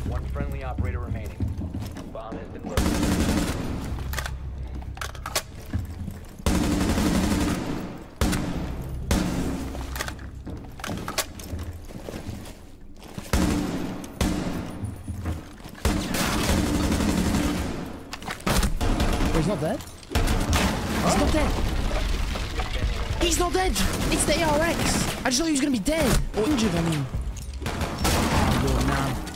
One friendly operator remaining. Bomb has been located. Oh, he's not dead? He's not dead! He's not dead! It's the ARX! I just thought he was gonna be dead! Or injured, I mean. Oh, man.